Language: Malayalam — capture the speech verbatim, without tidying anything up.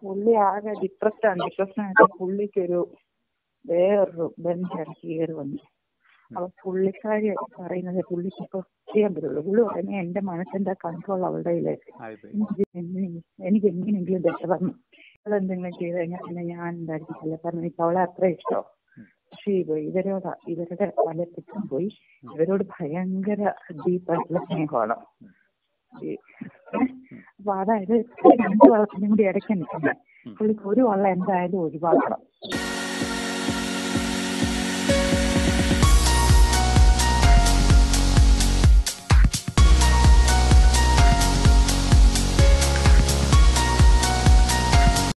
പുള്ളി ആകെ ഡിപ്രസ്ഡാണ്. ഡിപ്രസ്ഡായിട്ട് പുള്ളിക്കൊരു വേറൊരു ബന്ധം ഇറക്കി കയറി വന്നു. അപ്പൊ പുള്ളിക്കാരി പറയുന്നത് പുള്ളിക്ക് ഇപ്പൊ ചെയ്യാൻ പറ്റുള്ളൂ. പുള്ളി പറയുന്നത് എന്റെ മനസ്സിന്റെ കൺട്രോൾ അവളുടെ കയ്യിലേക്ക്, എനിക്ക് എങ്ങനെയെങ്കിലും രക്ഷപ്പെടണം. അവളെന്തെങ്കിലും ചെയ്ത് കഴിഞ്ഞാൽ പിന്നെ ഞാൻ എന്തായിരിക്കില്ല. കാരണം എനിക്ക് അവളെ അത്ര ഇഷ്ടം. പക്ഷേ ഇവരോട് ഇവരുടെ പല തെറ്റും പോയി. ഇവരോട് ഭയങ്കര ഡീപ്പായിട്ടുള്ള സ്നേഹമാണ്. അപ്പൊ അതായത് രണ്ട് വള്ളത്തിനും കൂടി ഇടയ്ക്ക് നിൽക്കുന്നത്. പുള്ളിക്ക് ഒരു വള്ളം എന്തായാലും ഒഴിവാക്കണം.